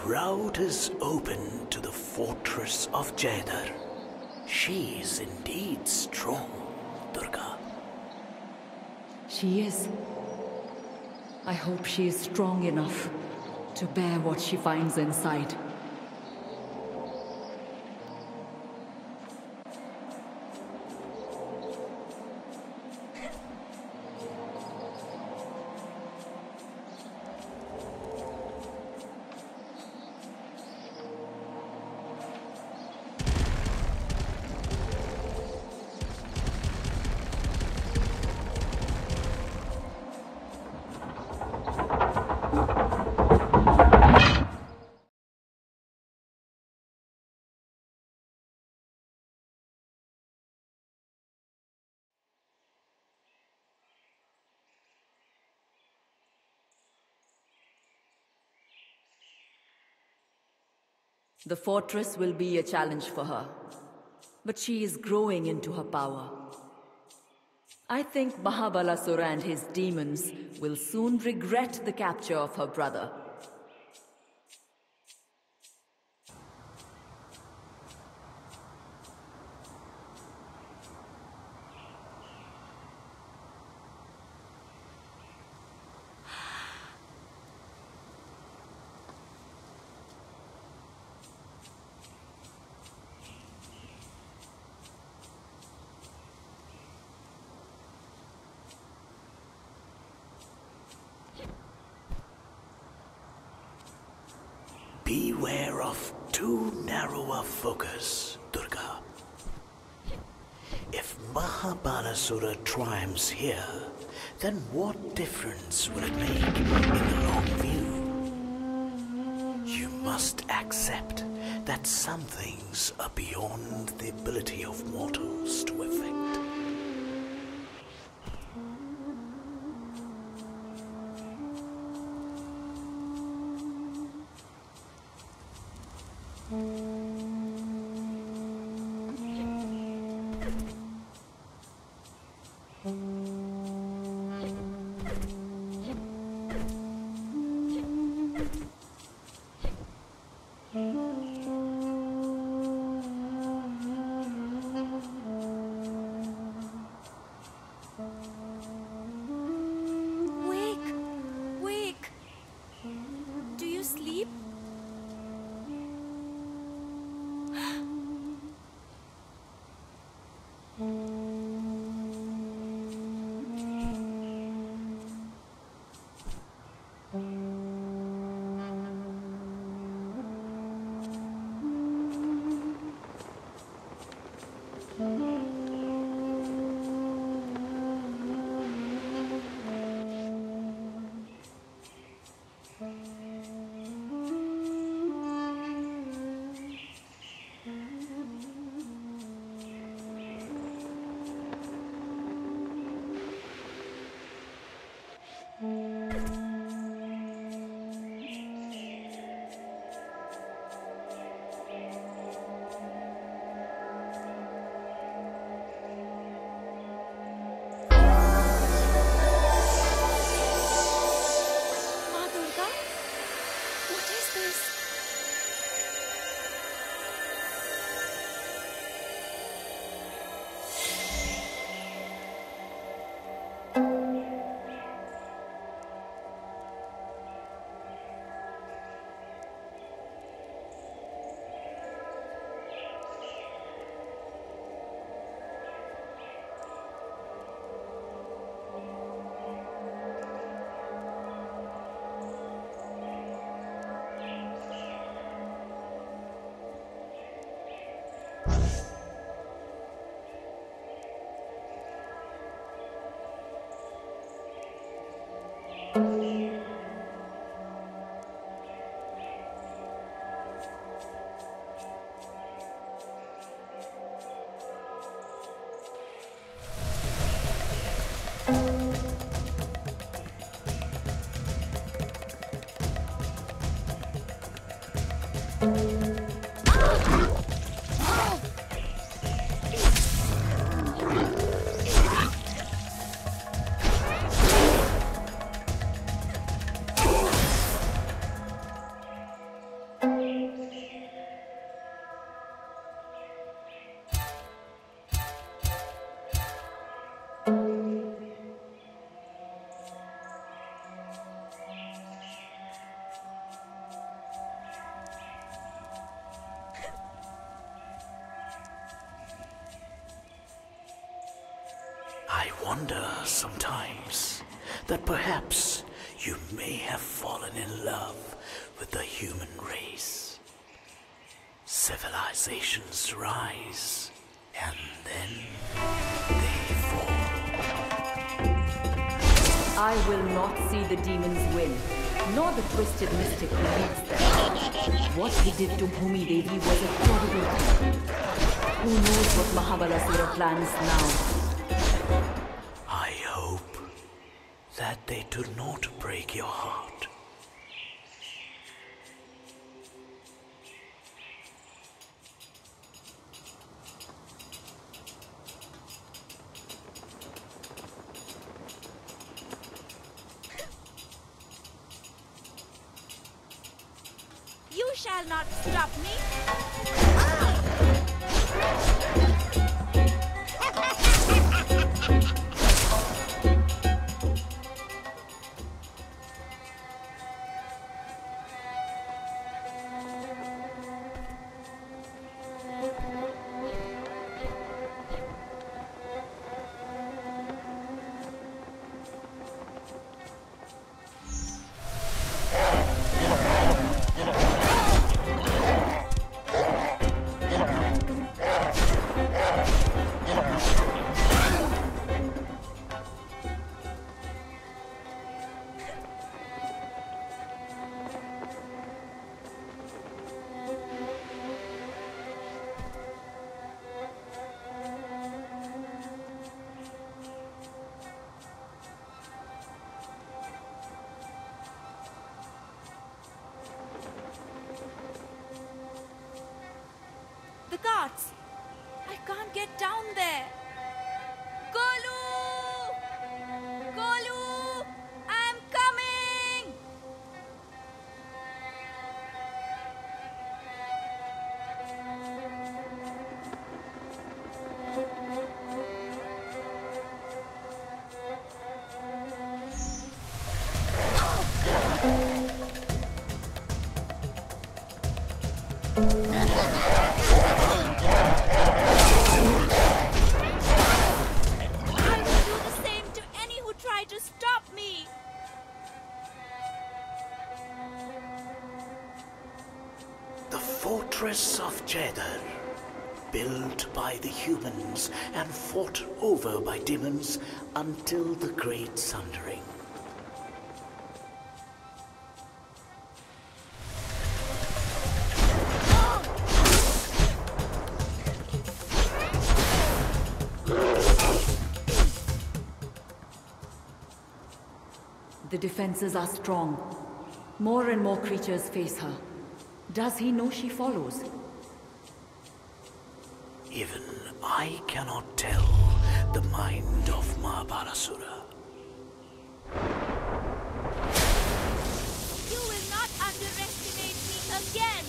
route is open to the fortress of Jaidar. She is indeed strong, Durga. She is. I hope she is strong enough to bear what she finds inside. The fortress will be a challenge for her, but she is growing into her power. I think Mahabalasura and his demons will soon regret the capture of her brother. Beware of too narrow a focus, Durga. If Mahabalasura triumphs here, then what difference will it make in the long view? You must accept that some things are beyond the ability of mortals to effect. I wonder sometimes that perhaps you may have fallen in love with the human race. Civilizations rise, and then they fall. I will not see the demons win, nor the twisted mystic who leads them. What he did to Bhumi Devi was a terrible thing. Who knows what Mahabalasura plans now? I hope that they do not break your heart. You shall not stop me. The guards! I can't get down there! Golu! Golu! I'm coming! I will do the same to any who try to stop me! The fortress of Jeddah, built by the humans and fought over by demons until the Great Sundering. The defenses are strong. More and more creatures face her. Does he know she follows? Even I cannot tell the mind of Mahabalasura. You will not underestimate me again!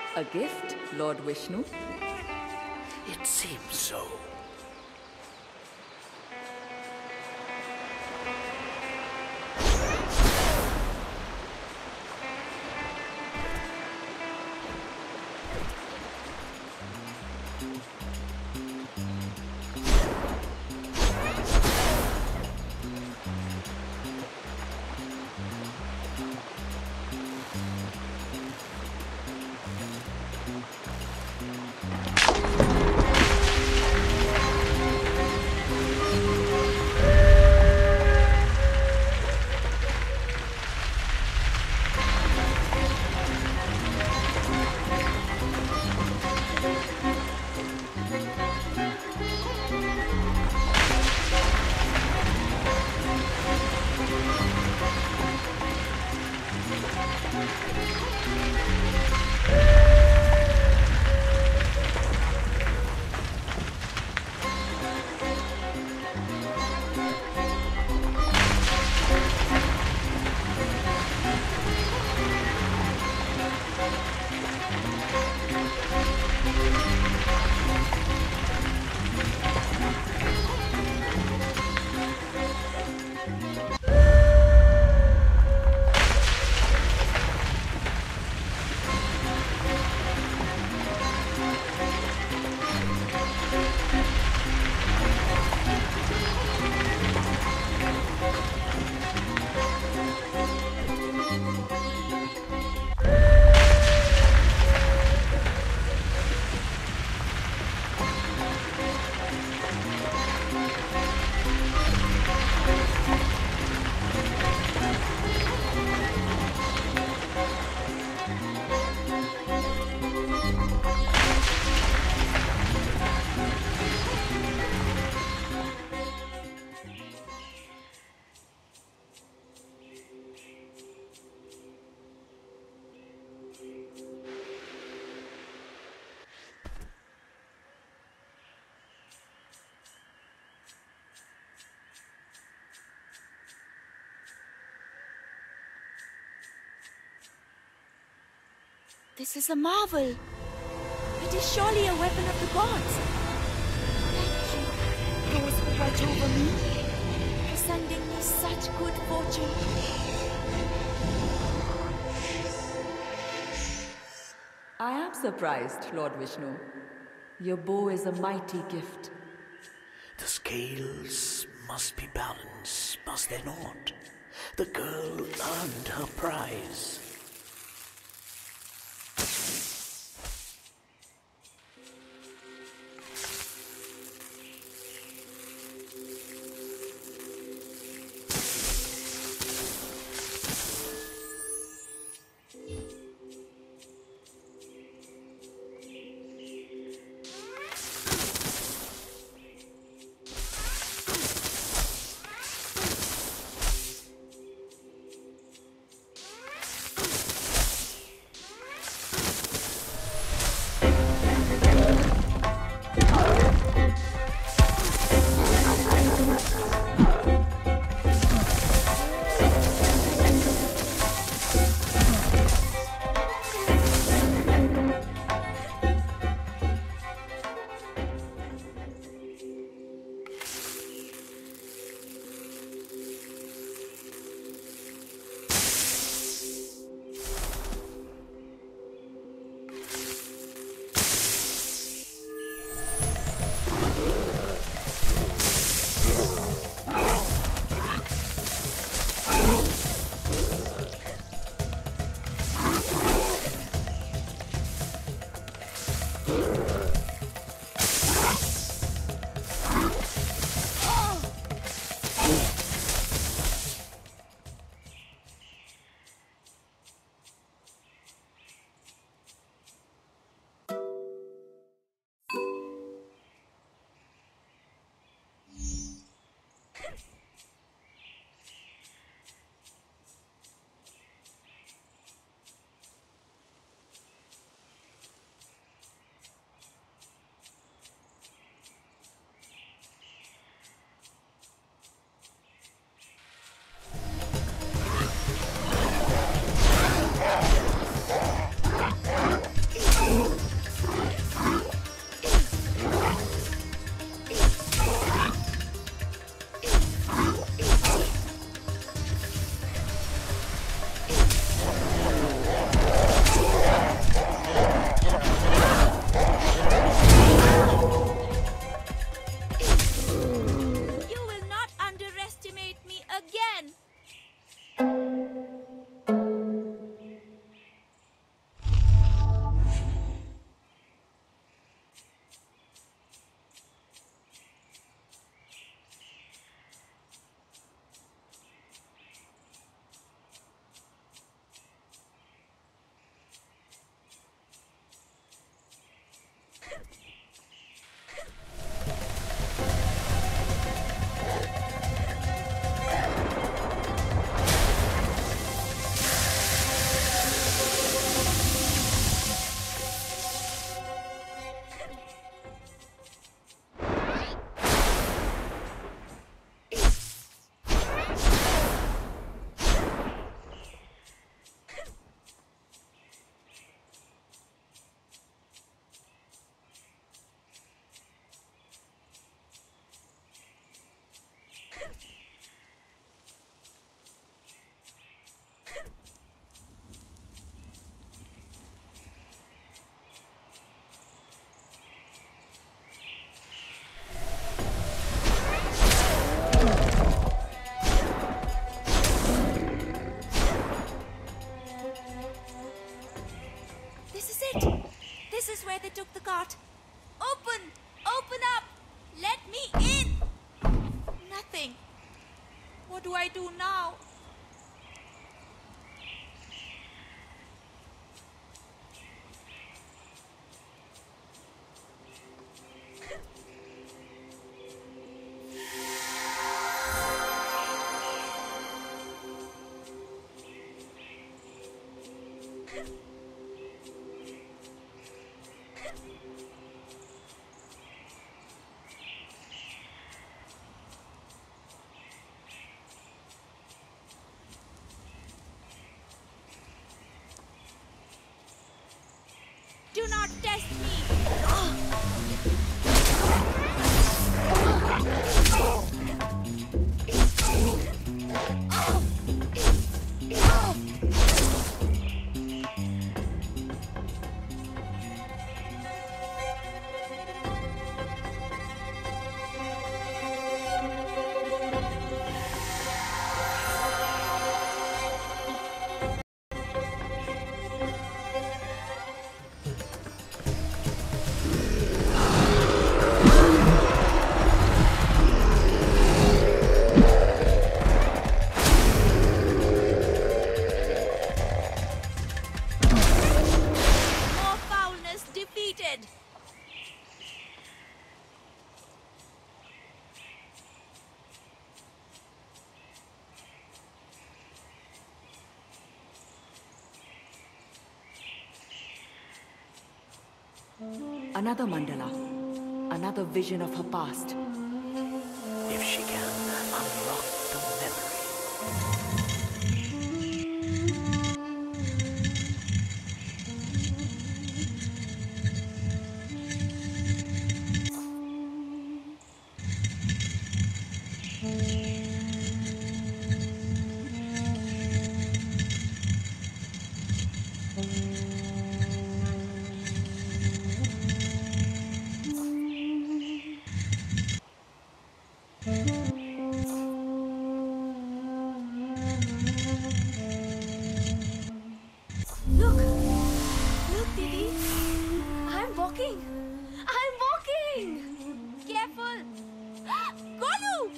A gift, Lord Vishnu? It seems so. This is a marvel. It is surely a weapon of the gods. Thank you, those who watch over me, for sending me such good fortune. I am surprised, Lord Vishnu. Your bow is a mighty gift. The scales must be balanced, must they not? The girl earned her prize. is where they took the cart. Open! Open up! Let me in! Nothing. What do I do now? Do not test me! More foulness defeated! Another mandala. Another vision of her past. If she can unlock the memory. Look! Look, Didi! I'm walking! I'm walking! Careful! Golu!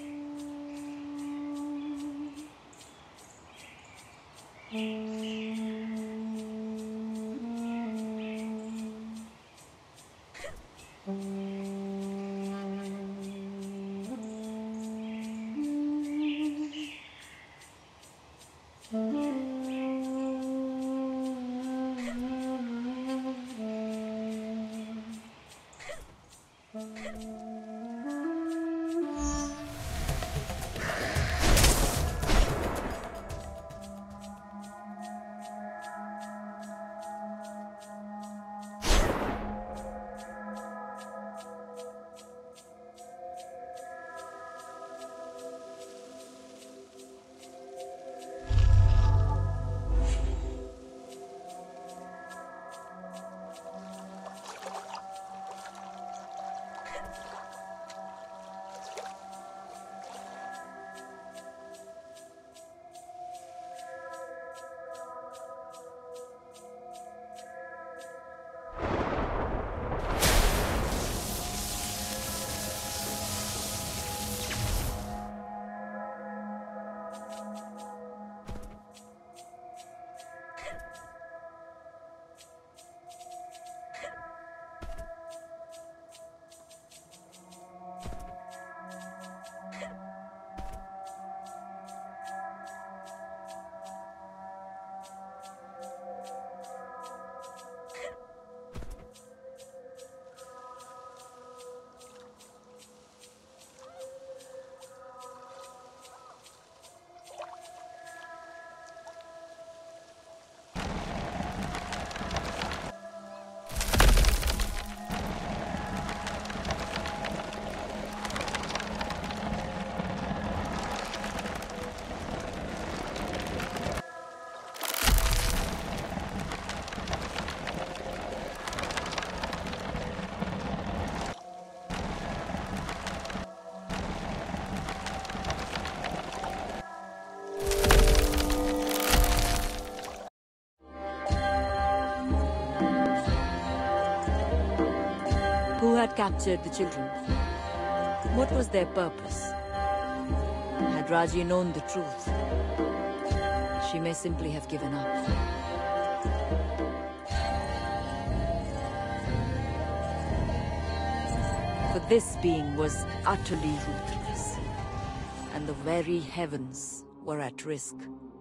Who had captured the children? What was their purpose? Had Raji known the truth, she may simply have given up. For this being was utterly ruthless, and the very heavens were at risk.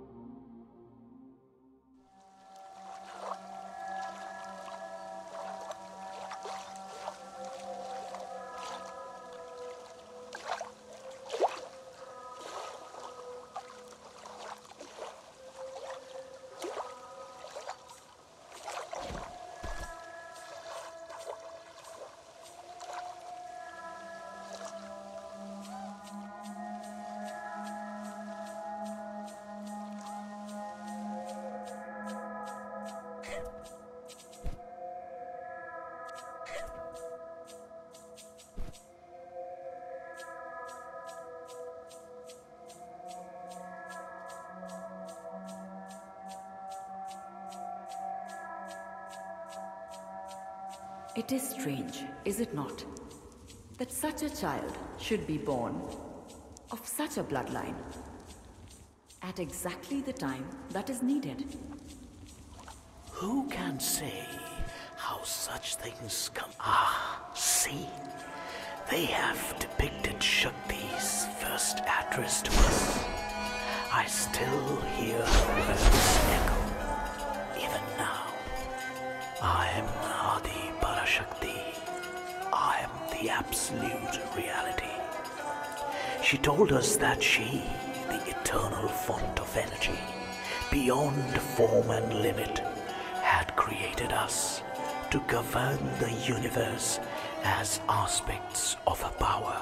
It is strange, is it not, that such a child should be born of such a bloodline at exactly the time that is needed. Who can say how such things come? Ah, see, they have depicted Shakti's first address to us. I still hear her words echo, even now. I am Adi Parashakti. I am the absolute reality. She told us that she, the eternal font of energy, beyond form and limit, had created us to govern the universe as aspects of her power.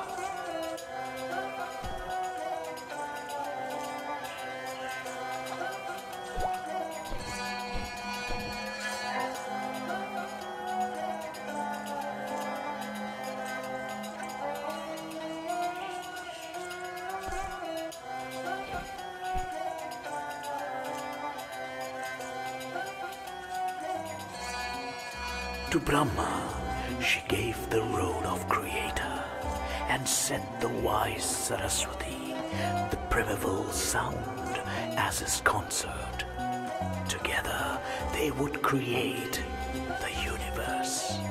To Brahma, she gave the role of creator and set the wise Saraswati, the primeval sound, as his consort. Together, they would create the universe.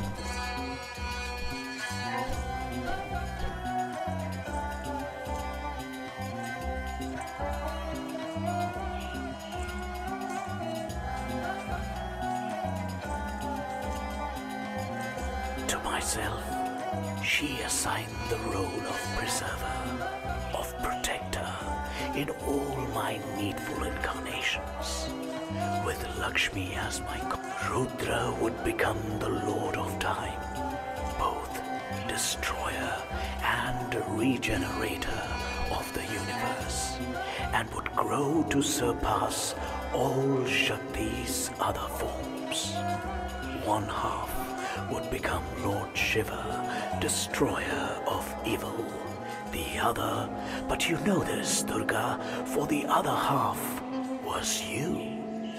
Myself, she assigned the role of preserver, of protector in all my needful incarnations. With Lakshmi as my Rudra would become the Lord of Time, both destroyer and regenerator of the universe, and would grow to surpass all Shakti's other forms. One half would become Lord Shiva, destroyer of evil. The other, but you know this, Durga, for the other half was you.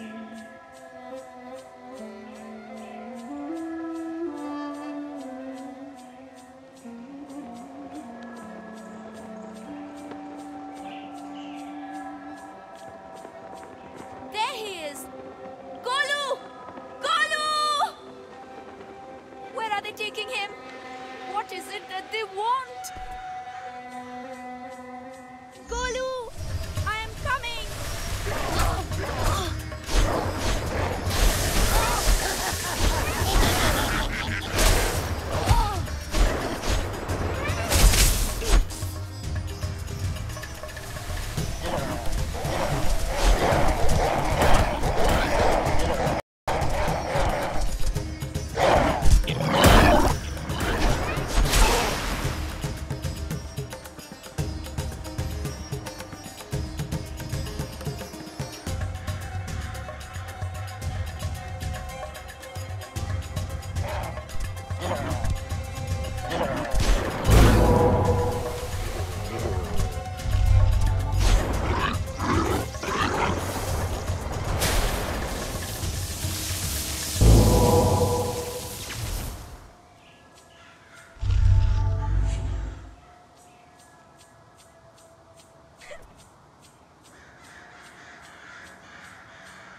There he is! Golu! Golu! Where are they taking him? What is it that they want? Golu! I am coming!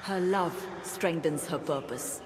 Her love strengthens her purpose.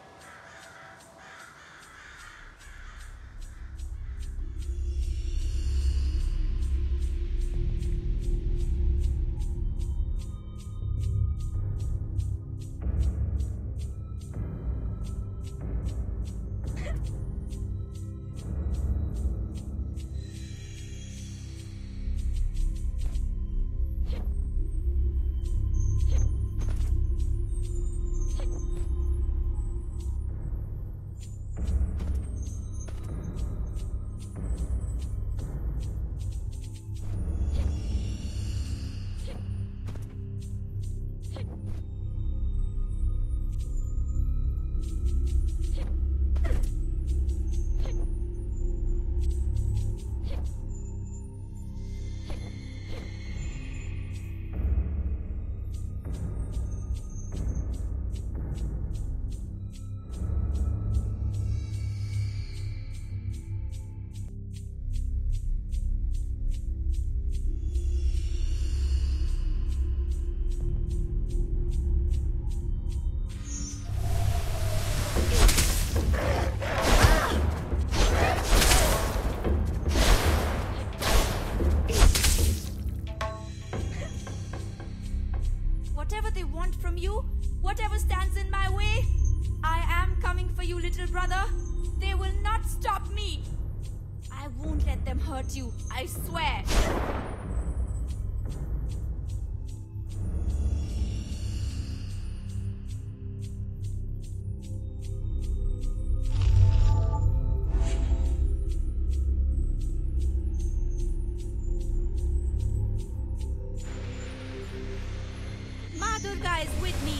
Whatever they want from you, whatever stands in my way, I am coming for you, little brother. They will not stop me. I won't let them hurt you, I swear. Ma Durga is with me.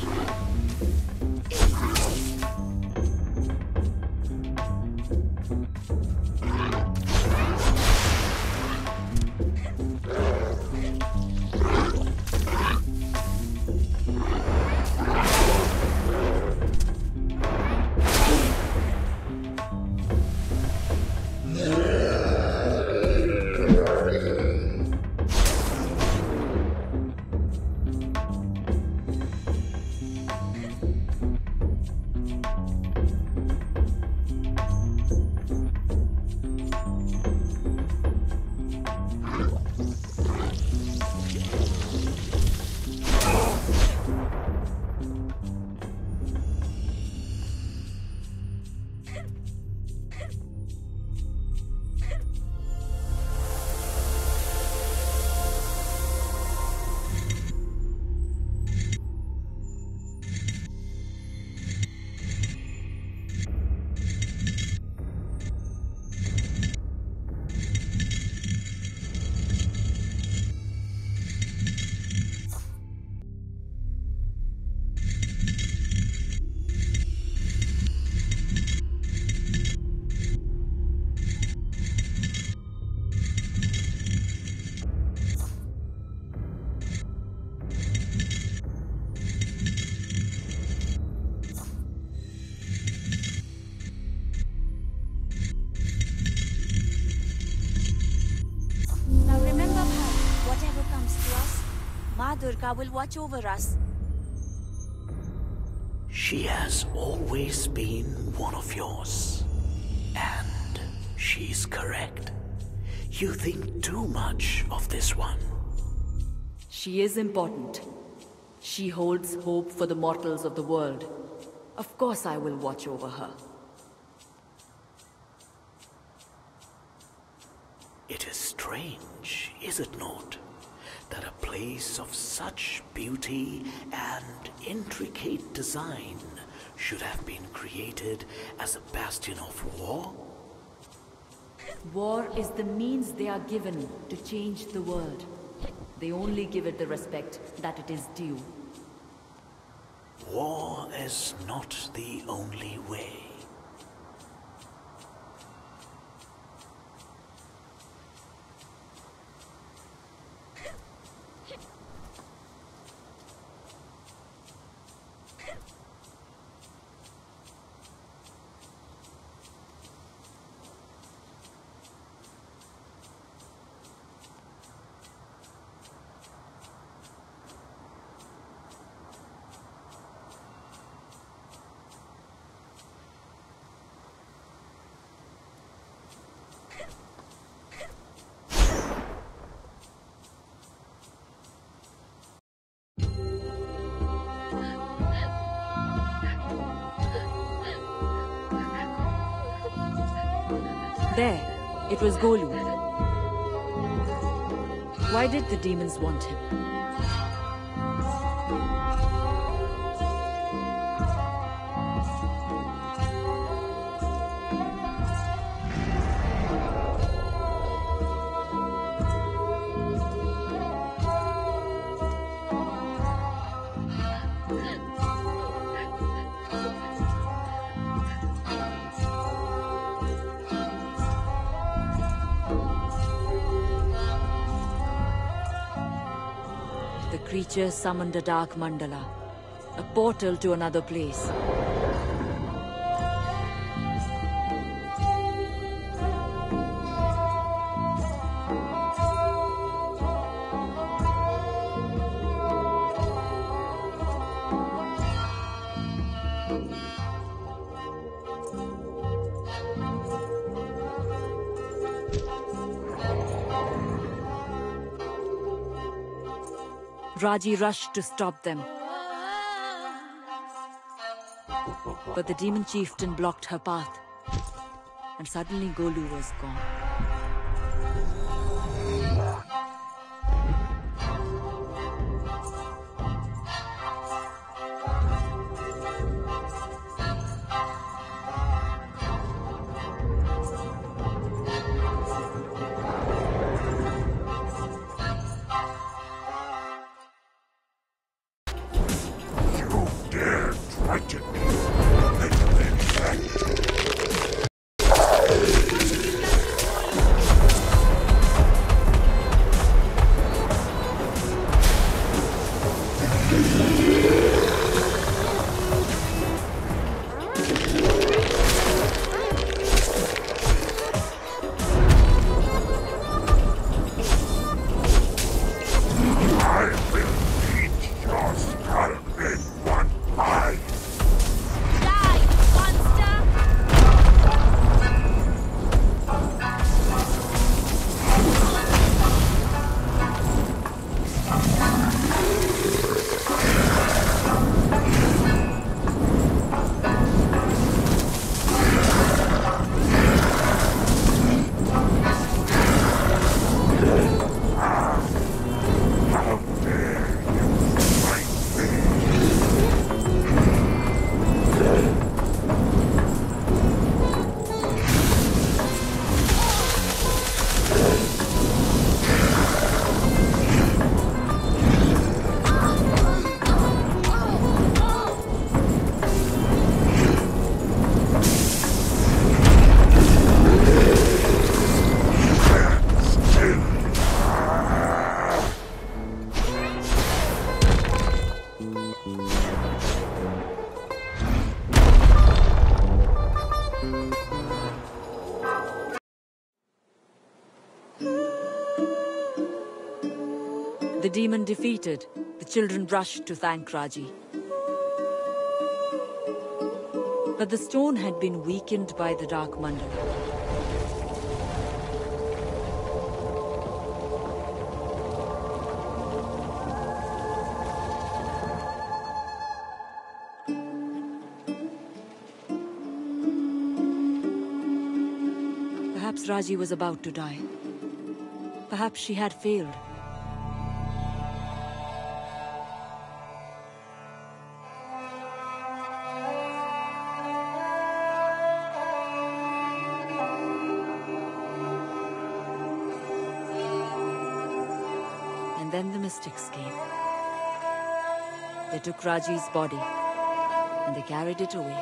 Now remember, bhai, whatever comes to us, Ma Durga will watch over us. She has always been one of yours. And she's correct. You think too much of this one. She is important. She holds hope for the mortals of the world. Of course I will watch over her. It is strange, is it not, that a place of such beauty and intricate design should have been created as a bastion of war? War is the means they are given to change the world. They only give it the respect that it is due. War is not the only way. There, it was Golu. Why did the demons want him? The creature summoned a dark mandala, a portal to another place. Raji rushed to stop them. But the demon chieftain blocked her path. And suddenly Golu was gone. The demon defeated, the children rushed to thank Raji. But the stone had been weakened by the dark mandala. Perhaps Raji was about to die. Perhaps she had failed. And then the mystics came. They took Raji's body and they carried it away.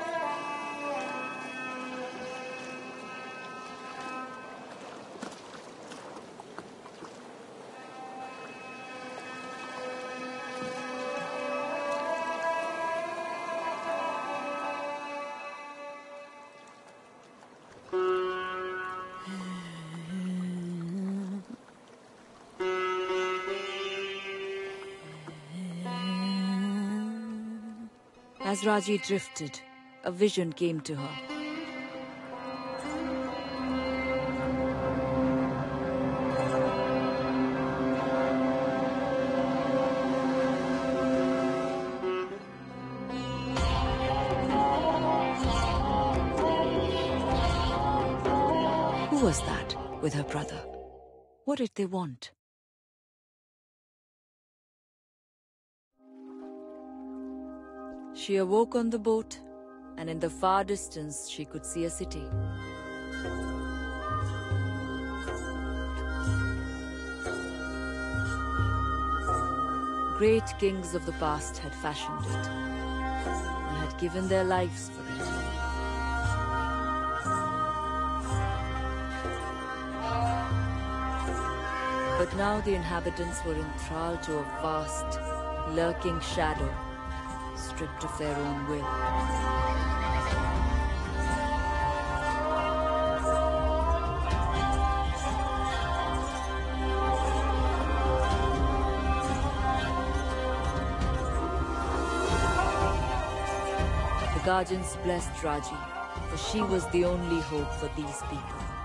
As Raji drifted, a vision came to her. was that with her brother? What did they want? She awoke on the boat, and in the far distance she could see a city. Great kings of the past had fashioned it, and had given their lives for it. But now the inhabitants were enthralled to a vast, lurking shadow, stripped of their own will. The guardians blessed Raji, for she was the only hope for these people.